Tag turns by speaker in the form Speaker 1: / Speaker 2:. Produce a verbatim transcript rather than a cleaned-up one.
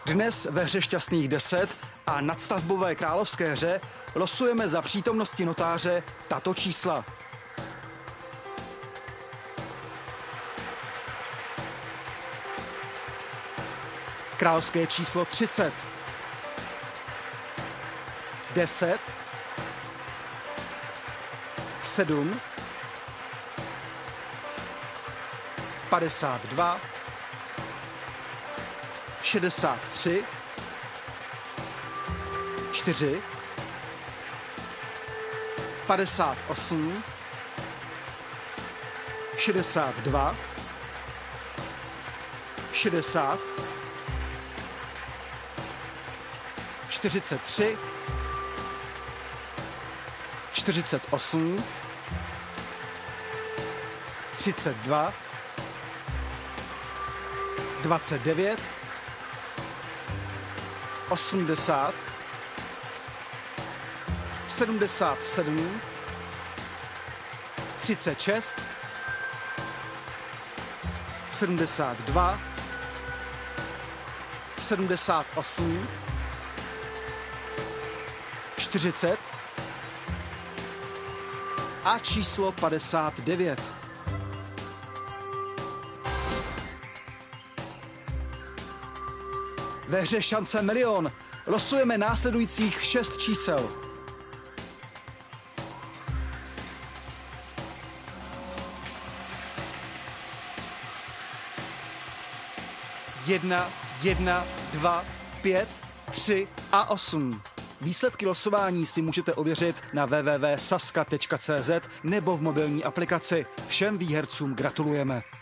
Speaker 1: Dnes ve hře Šťastných deset a nadstavbové královské hře losujeme za přítomnosti notáře tato čísla. Královské číslo třicet, deset, sedm, padesát dva, šedesát tři, čtyři, padesát osm, šedesát dva, šedesát, čtyřicet tři, čtyřicet osm, třicet dva, dvacet devět, osmdesát, sedmdesát sedm, třicet šest, sedmdesát dva, sedmdesát osm, čtyřicet a číslo padesát devět. Ve hře Šance milion losujeme následujících šest čísel. Jedna, jedna, dva, pět, tři a osm. Výsledky losování si můžete ověřit na w w w tečka saska tečka c z nebo v mobilní aplikaci. Všem výhercům gratulujeme.